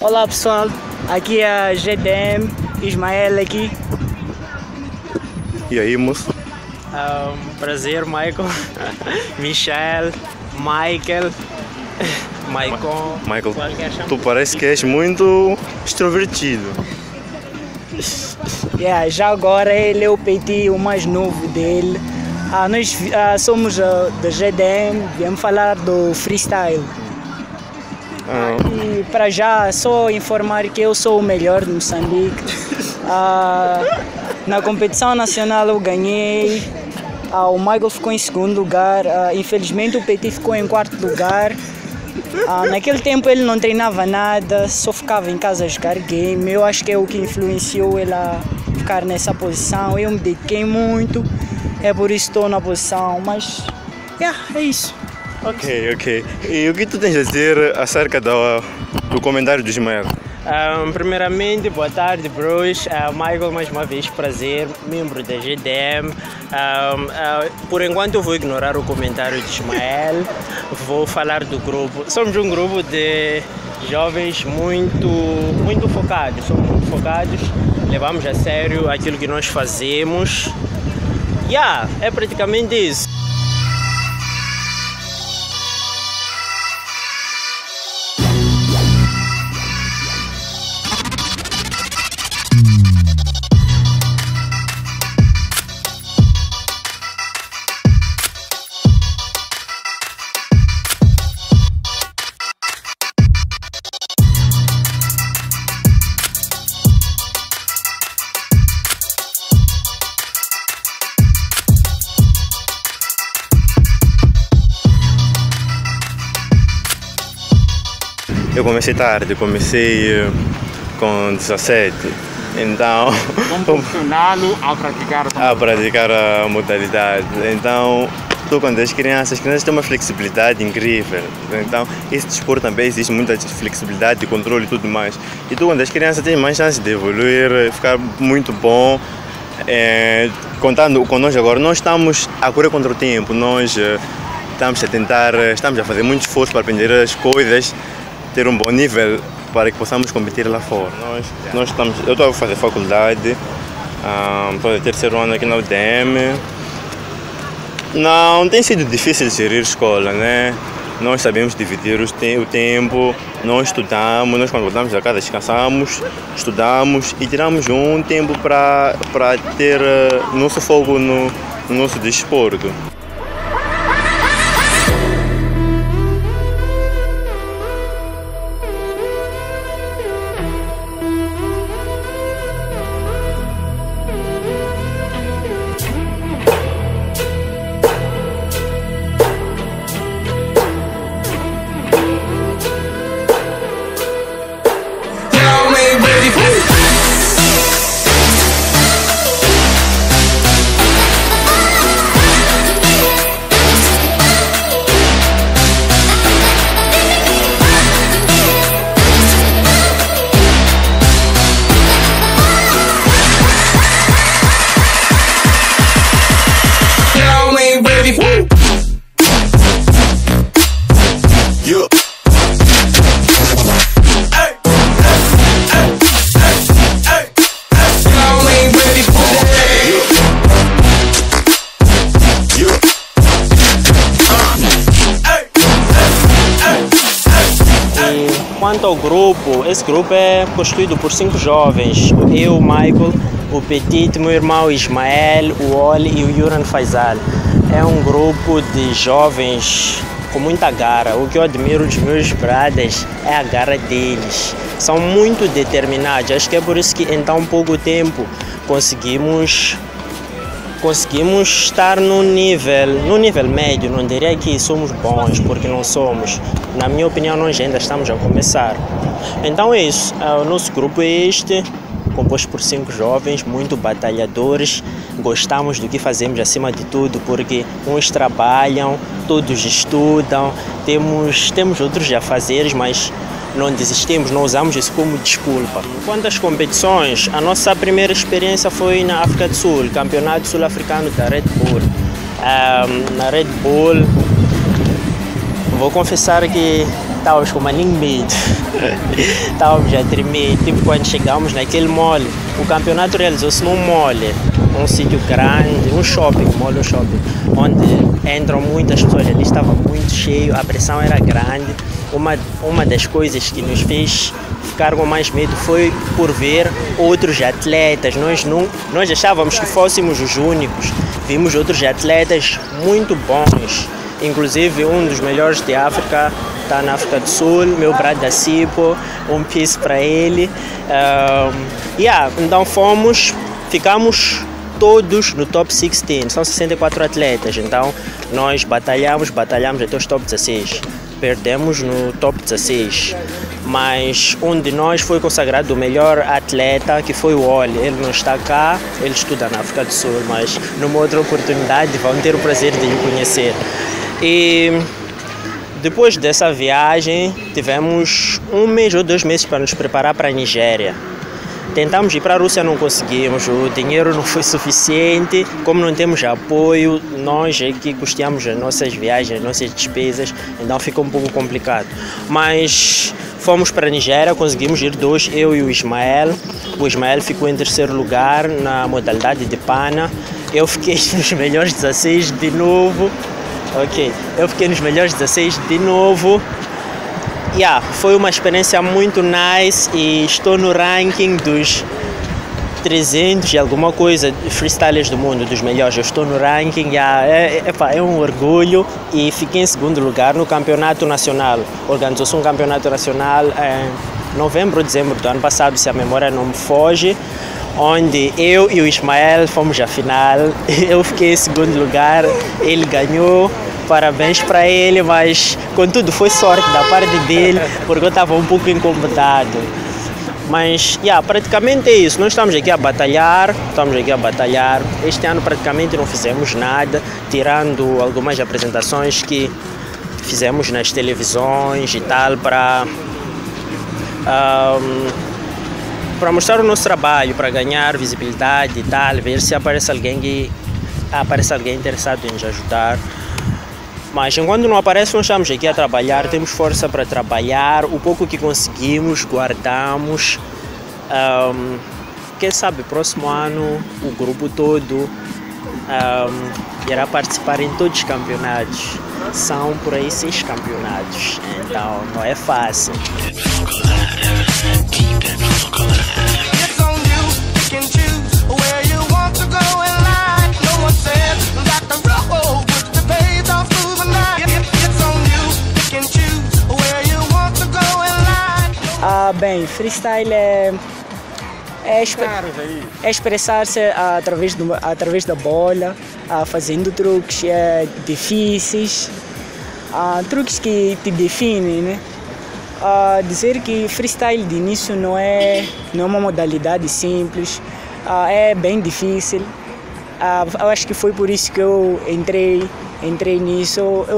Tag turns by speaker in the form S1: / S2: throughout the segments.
S1: Olá pessoal, aqui é a GDM, Ismael aqui.
S2: E aí, moço?
S3: Prazer, Michael. Michel, Michael.
S2: Michael, tu parece que és muito extrovertido.
S1: Já agora ele é o Petit, o mais novo dele. Nós somos da GDM, viemos falar do freestyle. E para já, só informar que eu sou o melhor de Moçambique. Na competição nacional eu ganhei. O Michael ficou em segundo lugar. Infelizmente o Petit ficou em quarto lugar. Naquele tempo ele não treinava nada, só ficava em casa a jogar game. Eu acho que é o que influenciou ele a ficar nessa posição. Eu me dediquei muito, é por isso que estou na posição, mas é isso.
S2: Ok. E o que tu tens a dizer acerca do comentário do Ismael?
S3: Primeiramente, boa tarde, bros. Michael, mais uma vez, prazer, membro da GDM. Por enquanto eu vou ignorar o comentário de Ismael, vou falar do grupo. Somos um grupo de jovens muito focados, levamos a sério aquilo que nós fazemos. É praticamente isso.
S2: Eu comecei tarde, comecei com 17, então...
S4: Como profissional a
S2: praticar a modalidade. Então, quando as crianças têm uma flexibilidade incrível, então esse desporto também existe muita flexibilidade, controle e tudo mais. E quando as crianças têm mais chance de evoluir, ficar muito bom, contando com nós agora, nós estamos a correr contra o tempo, nós estamos a fazer muito esforço para aprender as coisas, ter um bom nível para que possamos competir lá fora. Eu estou a fazer faculdade, estou no terceiro ano aqui na UDM. Não tem sido difícil gerir escola, né? Nós sabemos dividir o tempo, nós estudamos, nós quando voltamos a casa descansamos, estudamos e tiramos um tempo para ter nosso foco no nosso desporto.
S3: Quanto ao grupo, esse grupo é constituído por 5 jovens. Eu, o Michael, o Petit, meu irmão Ismael, o Oli e o Yuran Faisal. É um grupo de jovens com muita garra. O que eu admiro dos meus brothers é a garra deles. São muito determinados. Acho que é por isso que em tão pouco tempo conseguimos estar no nível médio. Não diria que somos bons, porque não somos. Na minha opinião, nós ainda estamos a começar. Então é isso, o nosso grupo é este, composto por 5 jovens, muito batalhadores. Gostamos do que fazemos acima de tudo, porque uns trabalham, todos estudam, temos outros afazeres, mas não desistimos, não usamos isso como desculpa. Quanto às competições, a nossa primeira experiência foi na África do Sul, Campeonato Sul-Africano da Red Bull. Na Red Bull vou confessar que estávamos com maninho medo. Estávamos a tremer, tipo quando chegamos naquele mole. O campeonato realizou-se num mole, um sítio grande, um shopping, onde entram muitas pessoas. Ali estava muito cheio, a pressão era grande. Uma das coisas que nos fez ficar com mais medo foi por ver outros atletas. Nós achávamos que fôssemos os únicos. Vimos outros atletas muito bons. Inclusive um dos melhores de África está na África do Sul, meu brother da Cipo, um peace para ele. Então ficamos todos no top 16, são 64 atletas, então nós batalhamos até os top 16. Perdemos no top 16, mas um de nós foi consagrado o melhor atleta, que foi o Oli. Ele não está cá, ele estuda na África do Sul, mas numa outra oportunidade vão ter o prazer de lhe conhecer. E depois dessa viagem, tivemos 1 mês ou 2 meses para nos preparar para a Nigéria. Tentamos ir para a Rússia, não conseguimos, o dinheiro não foi suficiente, como não temos apoio, nós é que custeamos as nossas viagens, as nossas despesas, então ficou um pouco complicado. Mas fomos para a Nigéria, conseguimos ir 2, eu e o Ismael. O Ismael ficou em 3º lugar na modalidade de pana, eu fiquei nos melhores 16 de novo. Eu fiquei nos melhores 16 de novo. Foi uma experiência muito nice e estou no ranking dos 300 e alguma coisa freestylers do mundo, dos melhores. Eu estou no ranking, é um orgulho, e fiquei em 2º lugar no campeonato nacional. Organizou-se um campeonato nacional em novembro ou dezembro do ano passado, se a memória não me foge, onde eu e o Ismael fomos à final. Eu fiquei em 2º lugar, ele ganhou. Parabéns para ele, mas contudo foi sorte da parte dele, porque eu estava um pouco incomodado. Mas praticamente é isso, nós estamos aqui a batalhar. Este ano praticamente não fizemos nada, tirando algumas apresentações que fizemos nas televisões e tal, para mostrar o nosso trabalho, para ganhar visibilidade e tal, ver se aparece alguém interessado em nos ajudar. Mas enquanto não aparece, nós estamos aqui a trabalhar, temos força para trabalhar, o pouco que conseguimos, guardamos. Quem sabe, próximo ano, o grupo todo irá participar em todos os campeonatos. São por aí 6 campeonatos, então não é fácil.
S1: Bem, freestyle é expressar-se através da bola, fazendo truques difíceis, truques que te definem, né? Dizer que freestyle de início não é uma modalidade simples, é bem difícil. Eu acho que foi por isso que eu entrei nisso.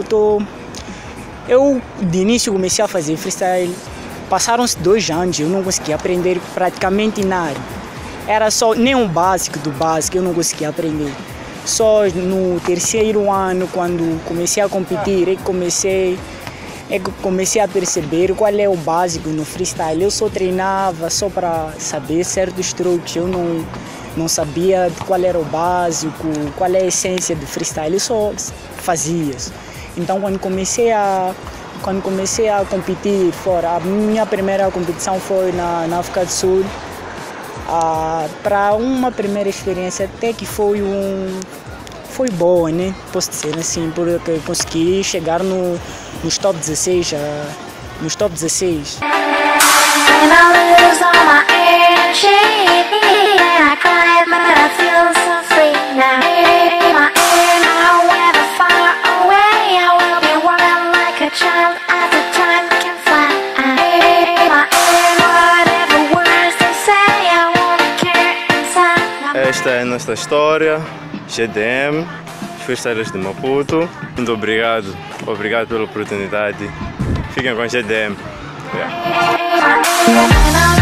S1: Eu de início comecei a fazer freestyle. Passaram-se 2 anos, eu não conseguia aprender praticamente nada. Era só nem um básico do básico, eu não conseguia aprender. Só no 3º ano, quando comecei a competir, comecei a perceber qual é o básico no freestyle. Eu só treinava só para saber certos truques, eu não sabia qual era o básico, qual é a essência do freestyle, eu só fazia. Então quando comecei a competir fora, a minha primeira competição foi na África do Sul. Para uma primeira experiência até que foi boa, né? Posso dizer assim, porque consegui chegar nos top 16.
S2: Esta é a nossa história, GDM, freestylers de Maputo. Muito obrigado pela oportunidade. Fiquem com a GDM. Yeah.